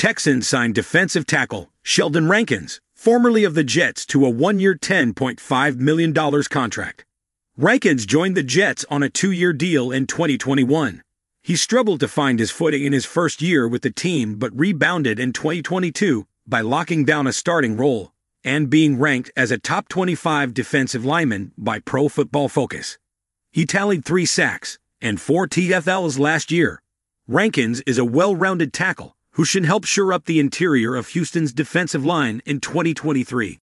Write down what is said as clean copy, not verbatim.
Texans signed defensive tackle Sheldon Rankins, formerly of the Jets, to a one-year $10.5 million contract. Rankins joined the Jets on a 2-year deal in 2021. He struggled to find his footing in his first year with the team but rebounded in 2022 by locking down a starting role and being ranked as a top 25 defensive lineman by Pro Football Focus. He tallied 3 sacks and 4 TFLs last year. Rankins is a well-rounded tackle who should help shore up the interior of Houston's defensive line in 2023.